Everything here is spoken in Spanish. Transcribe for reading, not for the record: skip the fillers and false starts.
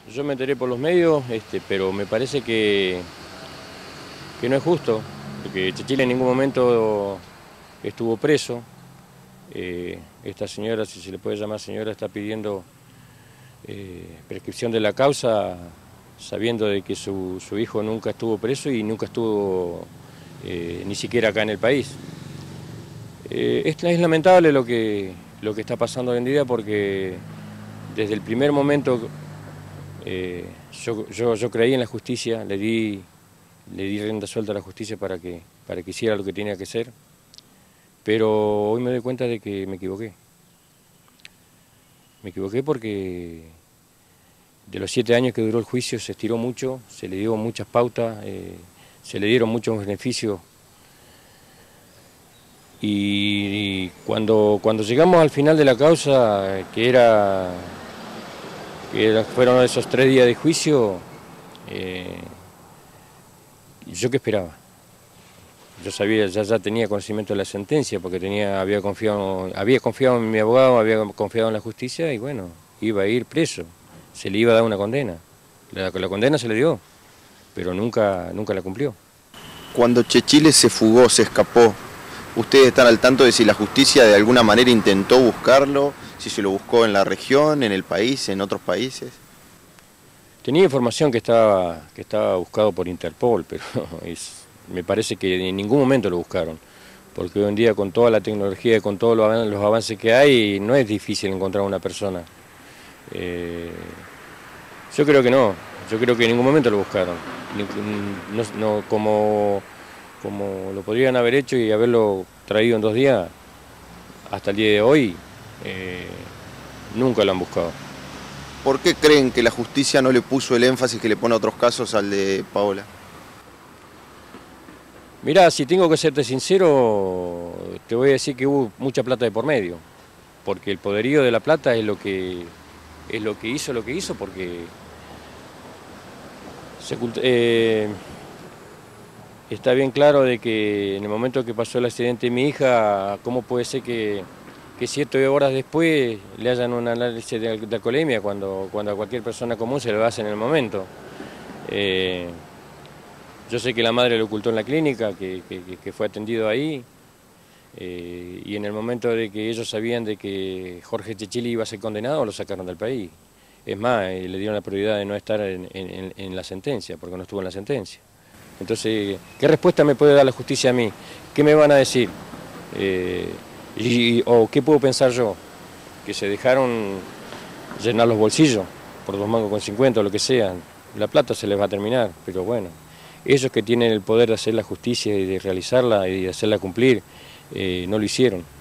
Yo me enteré por los medios, pero me parece que no es justo, porque Cecilia en ningún momento estuvo preso. Esta señora, si se le puede llamar señora, está pidiendo prescripción de la causa, sabiendo de que su hijo nunca estuvo preso y nunca estuvo ni siquiera acá en el país. Es lamentable lo que está pasando hoy en día porque desde el primer momento yo creí en la justicia, le di rienda suelta a la justicia para que hiciera lo que tenía que hacer, pero hoy me doy cuenta de que me equivoqué. Me equivoqué porque de los 7 años que duró el juicio se estiró mucho, se le dio muchas pautas, se le dieron muchos beneficios. Y cuando llegamos al final de la causa, fueron esos 3 días de juicio, ¿yo qué esperaba? Yo sabía, ya tenía conocimiento de la sentencia porque había confiado en mi abogado, había confiado en la justicia y bueno, iba a ir preso, se le iba a dar una condena. La condena se le dio, pero nunca la cumplió. Cuando Cecilia se fugó, se escapó, ¿ustedes están al tanto de si la justicia de alguna manera intentó buscarlo? Si se lo buscó en la región, en el país, en otros países. Tenía información que estaba buscado por Interpol, pero me parece que en ningún momento lo buscaron, porque hoy en día con toda la tecnología y con todos los avances que hay, no es difícil encontrar una persona. Yo creo que no, yo creo que en ningún momento lo buscaron, como lo podrían haber hecho y haberlo traído en 2 días, hasta el día de hoy, nunca lo han buscado. ¿Por qué creen que la justicia no le puso el énfasis que le pone a otros casos al de Paola? Mirá, si tengo que serte sincero, te voy a decir que hubo mucha plata de por medio, porque el poderío de la plata es lo que hizo, porque está bien claro de que en el momento que pasó el accidente de mi hija, ¿cómo puede ser que 7 horas después le hayan un análisis de alcoholemia cuando a cualquier persona común se lo hace en el momento? Yo sé que la madre lo ocultó en la clínica, que fue atendido ahí, y en el momento de que ellos sabían de que Jorge Cecilia iba a ser condenado, lo sacaron del país. Es más, le dieron la prioridad de no estar en la sentencia, porque no estuvo en la sentencia. Entonces, ¿qué respuesta me puede dar la justicia a mí? ¿Qué me van a decir? ¿O qué puedo pensar yo? Que se dejaron llenar los bolsillos por 2,50 mangos o lo que sea. La plata se les va a terminar, pero bueno. Ellos que tienen el poder de hacer la justicia y de realizarla y de hacerla cumplir, no lo hicieron.